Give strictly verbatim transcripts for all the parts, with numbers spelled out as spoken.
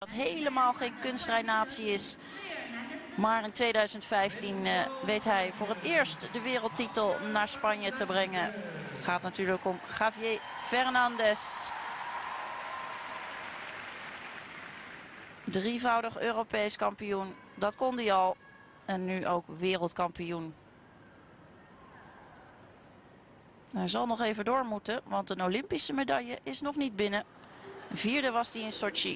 Dat helemaal geen kunstrijnatie is. Maar in tweeduizend vijftien uh, weet hij voor het eerst de wereldtitel naar Spanje te brengen. Het gaat natuurlijk om Javier Fernandez. Drievoudig Europees kampioen. Dat kon hij al. En nu ook wereldkampioen. Hij zal nog even door moeten, want een Olympische medaille is nog niet binnen. Vierde was hij in Sochi.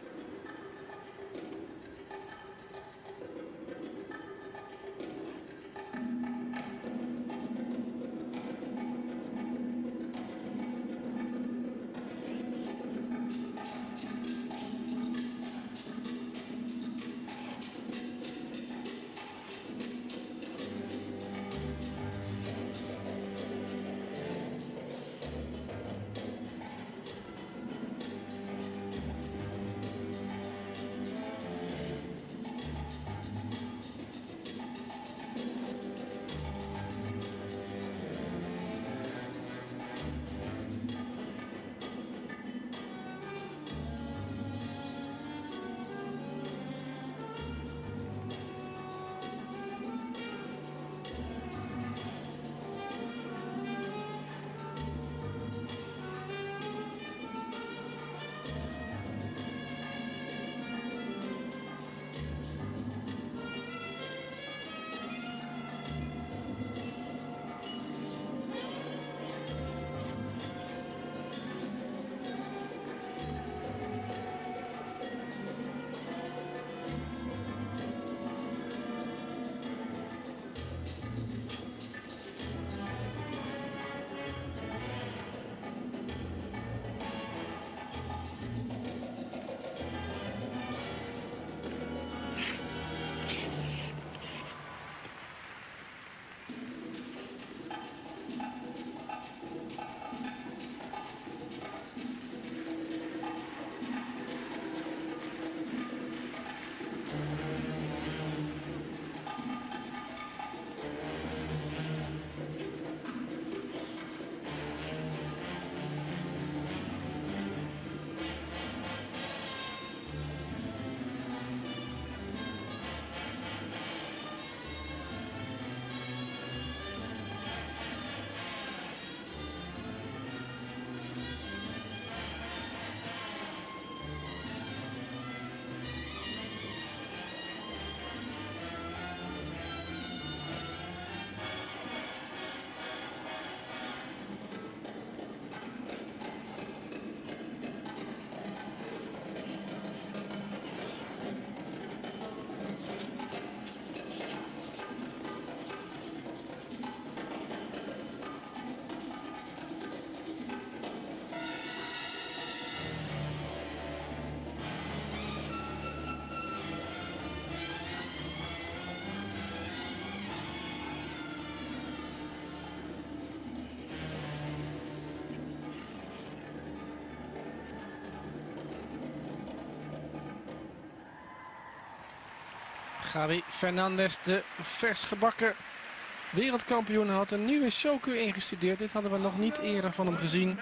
Javier Fernandez, de vers gebakken wereldkampioen, had een nieuwe showkuur ingestudeerd. Dit hadden we nog niet eerder van hem gezien.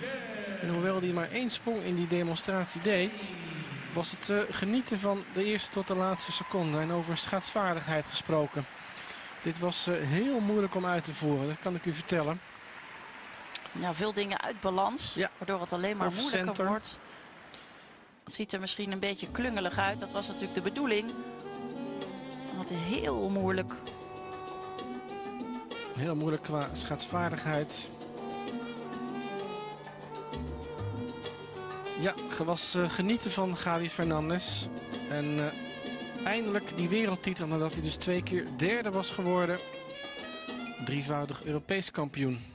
En hoewel hij maar één sprong in die demonstratie deed, was het uh, genieten van de eerste tot de laatste seconde. En over schaatsvaardigheid gesproken. Dit was uh, heel moeilijk om uit te voeren, dat kan ik u vertellen. Ja, veel dingen uit balans, ja, waardoor het alleen maar moeilijker center. wordt. Het ziet er misschien een beetje klungelig uit, dat was natuurlijk de bedoeling. Het is heel moeilijk. Heel moeilijk qua schaatsvaardigheid. Ja, het was uh, genieten van Javier Fernandez. En uh, eindelijk die wereldtitel nadat hij dus twee keer derde was geworden. Drievoudig Europees kampioen.